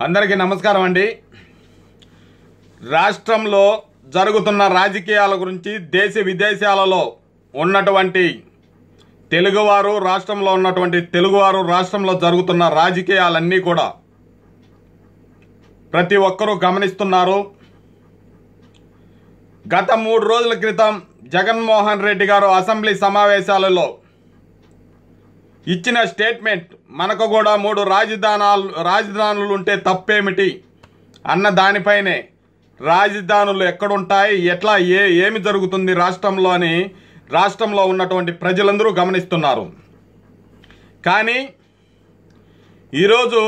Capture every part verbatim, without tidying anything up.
అందరికీ నమస్కారం అండి. రాష్ట్రంలో జరుగుతున్న రాజకీయాల గురించి దేశ విదేశాలలో ఉన్నటువంటి తెలుగువారు రాష్ట్రంలో ఉన్నటువంటి తెలుగువారు రాష్ట్రంలో జరుగుతున్న రాజకీయాలన్నీ కూడా ప్రతి ఒక్కరూ గమనిస్తున్నారు. గత మూడు రోజుల క్రితం జగన్మోహన్ రెడ్డి గారు అసెంబ్లీ సమావేశాలలో ఇచ్చిన స్టేట్మెంట్ మనకు కూడా మూడు రాజధానాలు రాజధానులు ఉంటే తప్పేమిటి అన్న దానిపైనే రాజధానులు ఎక్కడుంటాయి, ఎట్లా ఏ ఏమి జరుగుతుంది రాష్ట్రంలో అని రాష్ట్రంలో ఉన్నటువంటి ప్రజలందరూ గమనిస్తున్నారు. కానీ ఈరోజు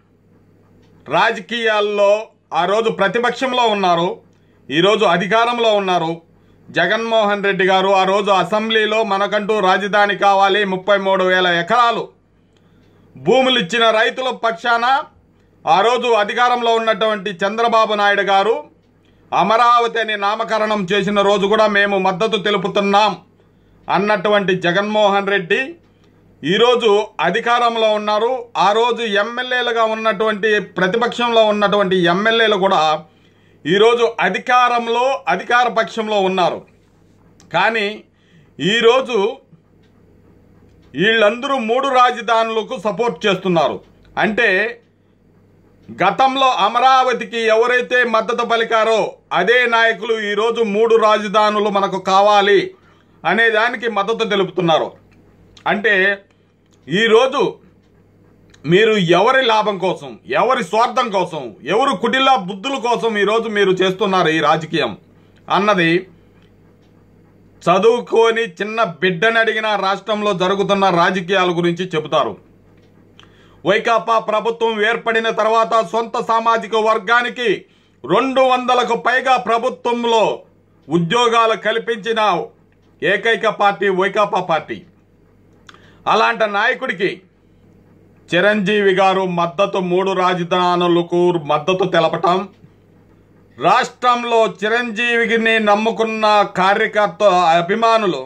రాజకీయాల్లో ఆ రోజు ప్రతిపక్షంలో ఉన్నారు, ఈరోజు అధికారంలో ఉన్నారు. జగన్మోహన్ రెడ్డి గారు ఆ రోజు అసెంబ్లీలో మనకంటూ రాజధాని కావాలి, ముప్పై మూడు వేల ఎకరాలు భూములు ఇచ్చిన రైతుల పక్షాన ఆ రోజు అధికారంలో ఉన్నటువంటి చంద్రబాబు నాయుడు గారు అమరావతి అని నామకరణం చేసిన రోజు కూడా మేము మద్దతు తెలుపుతున్నాం అన్నటువంటి జగన్మోహన్ రెడ్డి ఈరోజు అధికారంలో ఉన్నారు. ఆ రోజు ఎమ్మెల్యేలుగా ఉన్నటువంటి ప్రతిపక్షంలో ఉన్నటువంటి ఎమ్మెల్యేలు కూడా ఈరోజు అధికారంలో అధికార పక్షంలో ఉన్నారు. కానీ ఈరోజు వీళ్ళందరూ మూడు రాజధానులకు సపోర్ట్ చేస్తున్నారు. అంటే గతంలో అమరావతికి ఎవరైతే మద్దతు పలికారో అదే నాయకులు ఈరోజు మూడు రాజధానులు మనకు కావాలి అనే దానికి మద్దతు తెలుపుతున్నారు. అంటే ఈరోజు మీరు ఎవరి లాభం కోసం, ఎవరి స్వార్థం కోసం, ఎవరు కుటిల బుద్ధుల కోసం ఈరోజు మీరు చేస్తున్నారు ఈ రాజకీయం అన్నది చదువుకొని చిన్న బిడ్డని అడిగిన రాష్ట్రంలో జరుగుతున్న రాజకీయాల గురించి చెబుతారు. వైకాపా ప్రభుత్వం ఏర్పడిన తర్వాత సొంత సామాజిక వర్గానికి రెండు వందలకు పైగా ప్రభుత్వంలో ఉద్యోగాలు కల్పించిన ఏకైక పార్టీ వైకాపా పార్టీ. అలాంటి నాయకుడికి చిరంజీవి గారు మద్దతు మూడు రాజధానులకు మద్దతు తెలపటం, రాష్ట్రంలో చిరంజీవిని నమ్ముకున్న కార్యకర్త అభిమానులు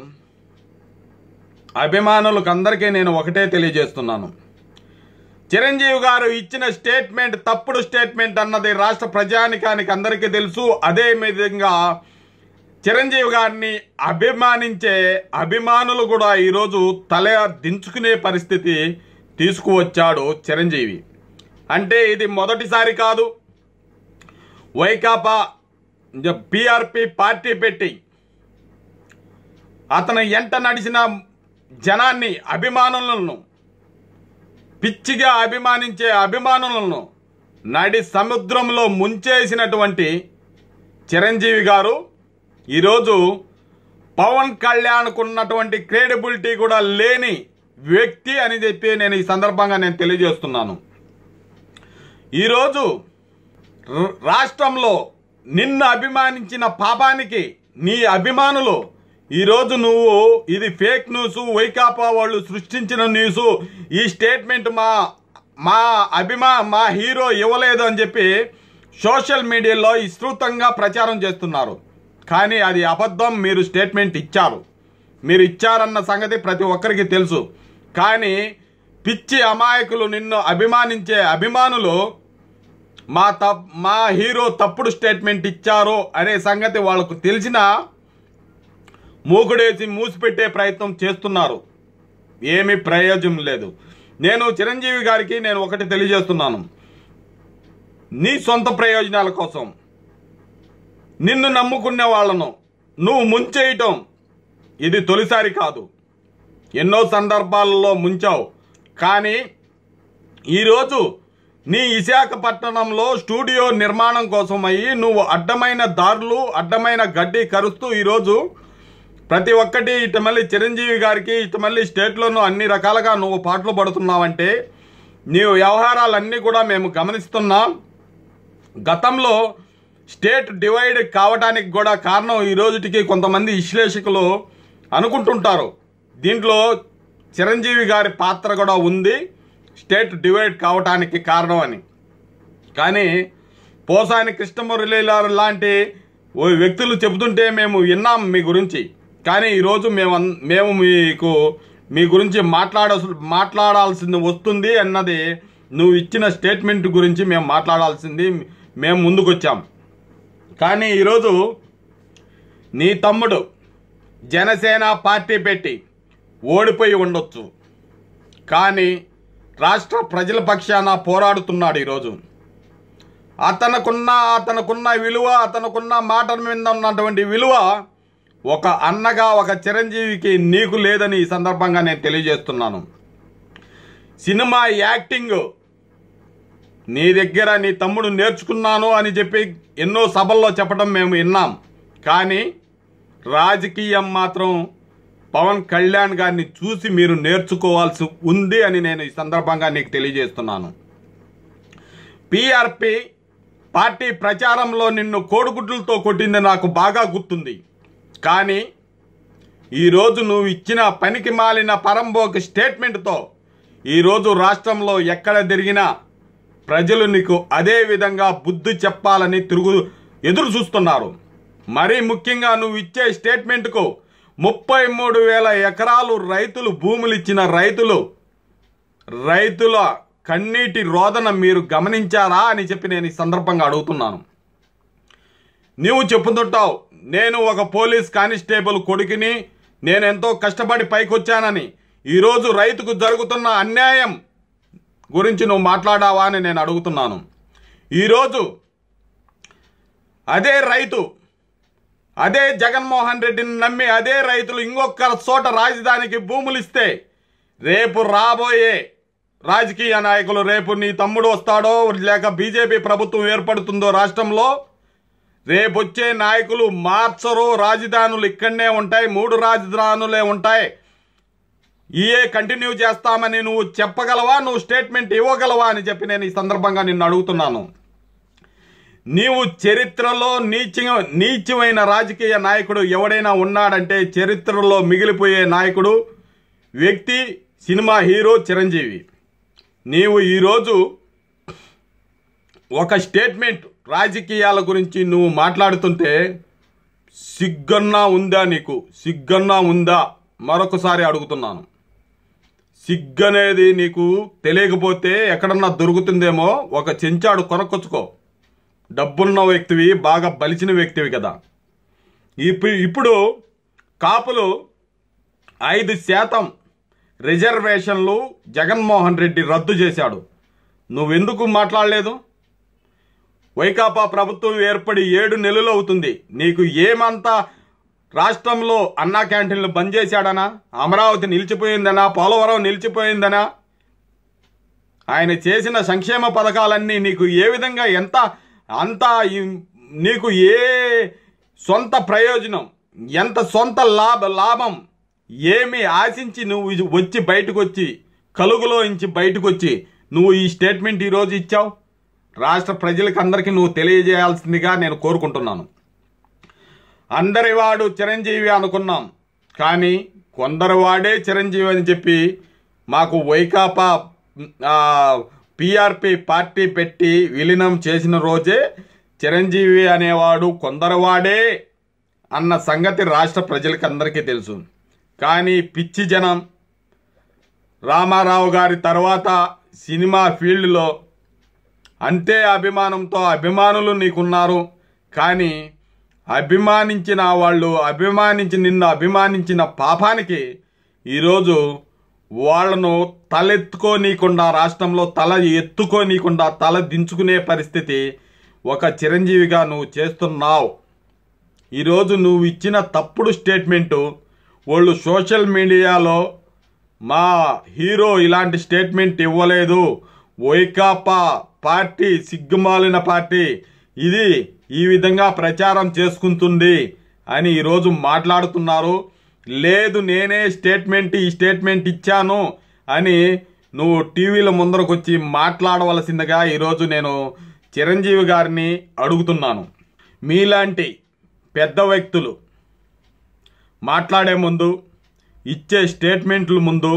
అభిమానులకు అందరికీ నేను ఒకటే తెలియజేస్తున్నాను. చిరంజీవి గారు ఇచ్చిన స్టేట్మెంట్ తప్పుడు స్టేట్మెంట్ అన్నది రాష్ట్ర ప్రజానికానికి అందరికీ తెలుసు. అదే విధంగా చిరంజీవి గారిని అభిమానించే అభిమానులు కూడా ఈరోజు తల దించుకునే పరిస్థితి తీసుకువచ్చాడు చిరంజీవి. అంటే ఇది మొదటిసారి కాదు. వైకాపా పిఆర్పి పార్టీ పెట్టి అతను ఎంట నడిచిన జనాన్ని అభిమానులను పిచ్చిగా అభిమానించే అభిమానులను నడి సముద్రంలో ముంచేసినటువంటి చిరంజీవి గారు ఈరోజు పవన్ కళ్యాణ్కు ఉన్నటువంటి క్రెడిబిలిటీ కూడా లేని వ్యక్తి అని చెప్పి నేను ఈ సందర్భంగా నేను తెలియజేస్తున్నాను. ఈరోజు రాష్ట్రంలో నిన్ను అభిమానించిన పాపానికి నీ అభిమానులు ఈరోజు నువ్వు ఇది ఫేక్ న్యూస్, వైకాపా వాళ్ళు సృష్టించిన న్యూస్, ఈ స్టేట్మెంట్ మా మా అభిమా మా హీరో ఇవ్వలేదు అని చెప్పి సోషల్ మీడియాలో విస్తృతంగా ప్రచారం చేస్తున్నారు. కానీ అది అబద్ధం. మీరు స్టేట్మెంట్ ఇచ్చారు, మీరు ఇచ్చారన్న సంగతి ప్రతి ఒక్కరికి తెలుసు. కానీ పిచ్చి అమాయకులు నిన్ను అభిమానించే అభిమానులు మా తప్ మా హీరో తప్పుడు స్టేట్మెంట్ ఇచ్చారు అనే సంగతి వాళ్ళకు తెలిసిన మూకుడేసి మూసిపెట్టే ప్రయత్నం చేస్తున్నారు. ఏమీ ప్రయోజనం లేదు. నేను చిరంజీవి గారికి నేను ఒకటి తెలియజేస్తున్నాను. నీ సొంత ప్రయోజనాల కోసం నిన్ను నమ్ముకునే వాళ్ళను నువ్వు ముంచేయటం ఇది తొలిసారి కాదు. ఎన్నో సందర్భాలలో ముంచావు. కానీ ఈరోజు నీ విశాఖపట్నంలో స్టూడియో నిర్మాణం కోసం అయ్యి నువ్వు అడ్డమైన దారులు అడ్డమైన గడ్డి కరుస్తూ ఈరోజు ప్రతి ఒక్కటి ఇటు మళ్ళీ చిరంజీవి గారికి ఇటు మళ్ళీ స్టేట్లోనూ అన్ని రకాలుగా నువ్వు పాటలు పడుతున్నావంటే నీ వ్యవహారాలన్నీ కూడా మేము గమనిస్తున్నాం. గతంలో స్టేట్ డివైడ్ కావడానికి కూడా కారణం ఈ రోజుటికి కొంతమంది విశ్లేషకులు అనుకుంటుంటారు దీంట్లో చిరంజీవి గారి పాత్ర కూడా ఉంది స్టేట్ డివైడ్ కావటానికి కారణం అని. కానీ పోసాని కృష్ణమురళి లాంటి వ్యక్తులు చెబుతుంటే మేము విన్నాం మీ గురించి. కానీ ఈరోజు మేము మేము మీకు మీ గురించి మాట్లాడ మాట్లాడాల్సింది వస్తుంది అన్నది నువ్వు ఇచ్చిన స్టేట్మెంట్ గురించి మేము మాట్లాడాల్సింది మేము ముందుకొచ్చాం. కానీ ఈరోజు నీ తమ్ముడు జనసేన పార్టీ పెట్టి ఓడిపోయి ఉండొచ్చు, కానీ రాష్ట్ర ప్రజల పక్షాన పోరాడుతున్నాడు. ఈరోజు అతనుకున్న అతనుకున్న విలువ, అతనుకున్న మాట మీద ఉన్నటువంటి విలువ ఒక అన్నగా, ఒక చిరంజీవికి నీకు లేదని ఈ సందర్భంగా నేను తెలియజేస్తున్నాను. సినిమా యాక్టింగ్ నీ దగ్గర నీ తమ్ముడు నేర్చుకున్నాను అని చెప్పి ఎన్నో సభల్లో చెప్పడం మేము విన్నాం. కానీ రాజకీయం మాత్రం పవన్ కళ్యాణ్ గారిని చూసి మీరు నేర్చుకోవాల్సి ఉంది అని నేను ఈ సందర్భంగా నీకు తెలియజేస్తున్నాను. పిఆర్పి పార్టీ ప్రచారంలో నిన్ను కోడిగుడ్లతో కొట్టింది నాకు బాగా గుర్తుంది. కానీ ఈరోజు నువ్వు ఇచ్చిన పనికి మాలిన పరంబోకు స్టేట్మెంట్తో ఈరోజు రాష్ట్రంలో ఎక్కడ తిరిగినా ప్రజలు నీకు అదే విధంగా బుద్ధి చెప్పాలని తిరుగు ఎదురు చూస్తున్నారు. మరీ ముఖ్యంగా నువ్వు ఇచ్చే స్టేట్మెంట్కు ముప్పై మూడు వేల ఎకరాలు రైతులు భూములు ఇచ్చిన రైతులు రైతుల కన్నీటి రోదన మీరు గమనించారా అని చెప్పి నేను ఈ సందర్భంగా అడుగుతున్నాను. నీవు చెప్పుతుంటావు, నేను ఒక పోలీస్ కానిస్టేబుల్ కొడుకుని, నేను ఎంతో కష్టపడి పైకొచ్చానని. ఈరోజు రైతుకు జరుగుతున్న అన్యాయం గురించి నువ్వు మాట్లాడావా అని నేను అడుగుతున్నాను. ఈరోజు అదే రైతు, అదే జగన్మోహన్ రెడ్డిని నమ్మి అదే రైతులు ఇంకొక చోట రాజధానికి భూములు ఇస్తే రేపు రాబోయే రాజకీయ నాయకులు, రేపు నీ తమ్ముడు వస్తాడో లేక బీజేపీ ప్రభుత్వం ఏర్పడుతుందో రాష్ట్రంలో, రేపు వచ్చే నాయకులు మార్చరు, రాజధానులు ఇక్కడనే ఉంటాయి, మూడు రాజధానులే ఉంటాయి, ఇయే కంటిన్యూ చేస్తామని నువ్వు చెప్పగలవా? నువ్వు స్టేట్మెంట్ ఇవ్వగలవా అని చెప్పి నేను ఈ సందర్భంగా నిన్ను అడుగుతున్నాను. నీవు చరిత్రలో నీచ నీచమైన రాజకీయ నాయకుడు ఎవడైనా ఉన్నాడంటే చరిత్రలో మిగిలిపోయే నాయకుడు వ్యక్తి సినిమా హీరో చిరంజీవి. నీవు ఈరోజు ఒక స్టేట్మెంట్ రాజకీయాల గురించి నువ్వు మాట్లాడుతుంటే సిగ్గన్నా ఉందా? నీకు సిగ్గన్నా ఉందా? మరొకసారి అడుగుతున్నాను. సిగ్గనేది నీకు తెలియకపోతే ఎక్కడన్నా దొరుకుతుందేమో ఒక చెంచాడు కొనకొచ్చుకో. డబ్బున్న వ్యక్తివి, బాగా బలిచిన వ్యక్తివి కదా. ఇప్పుడు ఇప్పుడు కాపులు ఐదు శాతం రిజర్వేషన్లు జగన్మోహన్ రెడ్డి రద్దు చేశాడు. నువ్వెందుకు మాట్లాడలేదు? వైకాపా ప్రభుత్వం ఏర్పడి ఏడు నెలలు అవుతుంది. నీకు ఏమంతా రాష్ట్రంలో అన్నా క్యాంటీన్లు బంద్ చేశాడనా? అమరావతి నిలిచిపోయిందనా? పోలవరం నిలిచిపోయిందనా? ఆయన చేసిన సంక్షేమ పథకాలన్నీ నీకు ఏ విధంగా ఎంత అంత నీకు ఏ సొంత ప్రయోజనం, ఎంత సొంత లాభ లాభం ఏమి ఆశించి నువ్వు వచ్చి బయటకు వచ్చి కలుగులో ఇంచి బయటకు వచ్చి నువ్వు ఈ స్టేట్మెంట్ ఈరోజు ఇచ్చావు? రాష్ట్ర ప్రజలకు అందరికీ నువ్వు తెలియజేయాల్సిందిగా నేను కోరుకుంటున్నాను. అందరి వాడు చిరంజీవి అనుకున్నాం, కానీ కొందరు వాడే చిరంజీవి అని చెప్పి మాకు వైకాపా పిఆర్పి పార్టీ పెట్టి విలీనం చేసిన రోజే చిరంజీవి అనేవాడు కొందరు వాడే అన్న సంగతి రాష్ట్ర ప్రజలకు అందరికీ తెలుసు. కానీ పిచ్చి జనం రామారావు గారి తర్వాత సినిమా ఫీల్డ్లో అంతే అభిమానంతో అభిమానులు నీకున్నారు. కానీ అభిమానించిన వాళ్ళు అభిమానించి నిన్ను అభిమానించిన పాపానికి ఈరోజు వాళ్లను తలెత్తుకోనీయకుండా, రాష్ట్రంలో తల ఎత్తుకోనీయకుండా తల దించుకునే పరిస్థితి ఒక చిరంజీవిగా నువ్వు చేస్తున్నావు. ఈరోజు నువ్వు ఇచ్చిన తప్పుడు స్టేట్మెంటు వాళ్ళు సోషల్ మీడియాలో మా హీరో ఇలాంటి స్టేట్మెంట్ ఇవ్వలేదు, వైకాపా పార్టీ సిగ్గుమాలిన పార్టీ, ఇది ఈ విధంగా ప్రచారం చేసుకుంటుంది అని ఈరోజు మాట్లాడుతున్నారు. లేదు నేనే స్టేట్మెంట్ ఈ స్టేట్మెంట్ ఇచ్చాను అని నువ్వు టీవీల ముందరకు వచ్చి మాట్లాడవలసిందిగా ఈరోజు నేను చిరంజీవి గారిని అడుగుతున్నాను. మీలాంటి పెద్ద వ్యక్తులు మాట్లాడే ముందు, ఇచ్చే స్టేట్మెంట్ల ముందు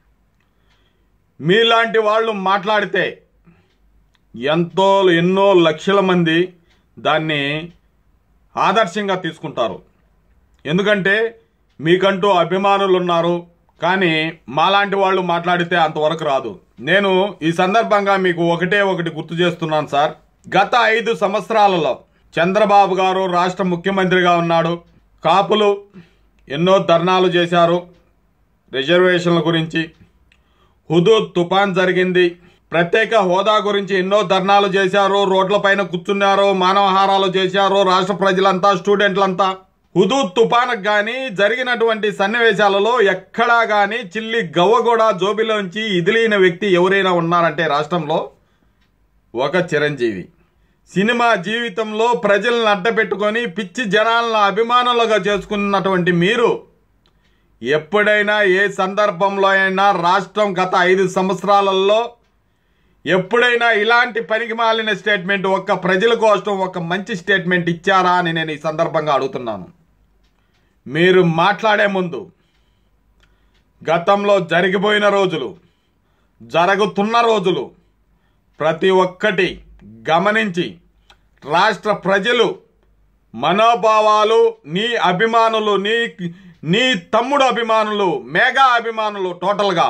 మీలాంటి వాళ్ళు మాట్లాడితే ఎంతో ఎన్నో లక్షల మంది దాన్ని ఆదర్శంగా తీసుకుంటారు. ఎందుకంటే మీకంటూ అభిమానులు ఉన్నారు, కానీ మాలాంటి వాళ్ళు మాట్లాడితే అంతవరకు రాదు. నేను ఈ సందర్భంగా మీకు ఒకటే ఒకటి గుర్తు చేస్తున్నాను సార్. గత ఐదు సంవత్సరాలలో చంద్రబాబు గారు రాష్ట్ర ముఖ్యమంత్రిగా ఉన్నాడు. కాపులు ఎన్నో ధర్నాలు చేశారు రిజర్వేషన్ల గురించి. హుదూద్ తుఫాన్ జరిగింది. ప్రత్యేక హోదా గురించి ఎన్నో ధర్నాలు చేశారు, రోడ్లపైన కూర్చున్నారు, మానవహారాలు చేశారు రాష్ట్ర ప్రజలంతా, స్టూడెంట్లంతా. హుదూద్ తుఫాన్కు కానీ జరిగినటువంటి సన్నివేశాలలో ఎక్కడా కానీ చిల్లి గవ్వ కూడా జోబిలోంచి ఇదిలిన వ్యక్తి ఎవరైనా ఉన్నారంటే రాష్ట్రంలో ఒక చిరంజీవి. సినిమా జీవితంలో ప్రజలను అడ్డపెట్టుకొని పిచ్చి జనాలను అభిమానులుగా చేసుకున్నటువంటి మీరు ఎప్పుడైనా ఏ సందర్భంలో అయినా రాష్ట్రం గత ఐదు సంవత్సరాలలో ఎప్పుడైనా ఇలాంటి పనికి మాలిన స్టేట్మెంట్ ఒక్క ప్రజల కోసం ఒక మంచి స్టేట్మెంట్ ఇచ్చారా అని నేను ఈ సందర్భంగా అడుగుతున్నాను. మీరు మాట్లాడే ముందు గతంలో జరిగిపోయిన రోజులు, జరుగుతున్న రోజులు ప్రతి ఒక్కటి గమనించి రాష్ట్ర ప్రజలు మనోభావాలు, నీ అభిమానులు, నీ నీ తమ్ముడు అభిమానులు, మెగా అభిమానులు టోటల్గా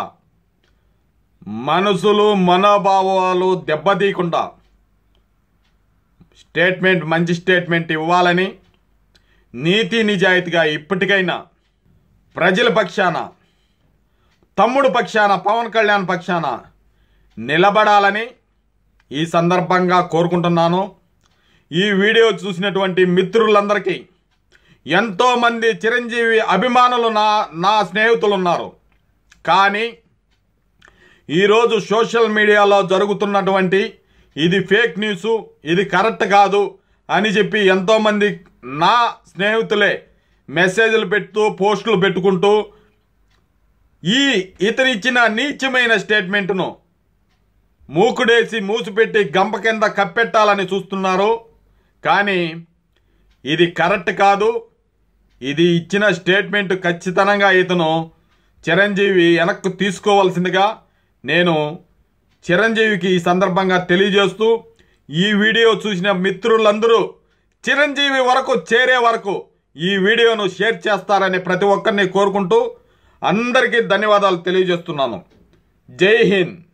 మనసులు మనోభావాలు దెబ్బతీయకుండా స్టేట్మెంట్ మంచి స్టేట్మెంట్ ఇవ్వాలని నీతి నిజాయితీగా ఇప్పటికైనా ప్రజల పక్షాన, తమ్ముడు పక్షాన, పవన్ కళ్యాణ్ పక్షాన నిలబడాలని ఈ సందర్భంగా కోరుకుంటున్నాను. ఈ వీడియో చూసినటువంటి మిత్రులందరికీ, ఎంతోమంది చిరంజీవి అభిమానులు నా నా స్నేహితులు ఉన్నారు. కానీ ఈరోజు సోషల్ మీడియాలో జరుగుతున్నటువంటి ఇది ఫేక్ న్యూస్, ఇది కరెక్ట్ కాదు అని చెప్పి ఎంతోమంది నా స్నేహితులే మెసేజ్లు పెడుతూ, పోస్టులు పెట్టుకుంటూ ఈ ఇతను ఇచ్చిన నీచమైన స్టేట్మెంట్ను మూకుడేసి మూసిపెట్టి గంప కింద కప్పెట్టాలని చూస్తున్నారు. కానీ ఇది కరెక్ట్ కాదు. ఇది ఇచ్చిన స్టేట్మెంట్ ఖచ్చితంగా ఇతను చిరంజీవి వెనక్కు తీసుకోవాల్సిందిగా నేను చిరంజీవికి ఈ సందర్భంగా తెలియజేస్తూ, ఈ వీడియో చూసిన మిత్రులందరూ చిరంజీవి వరకు చేరే వరకు ఈ వీడియోను షేర్ చేస్తారని ప్రతి ఒక్కరిని కోరుకుంటూ అందరికీ ధన్యవాదాలు తెలియజేస్తున్నాను. జై హింద్.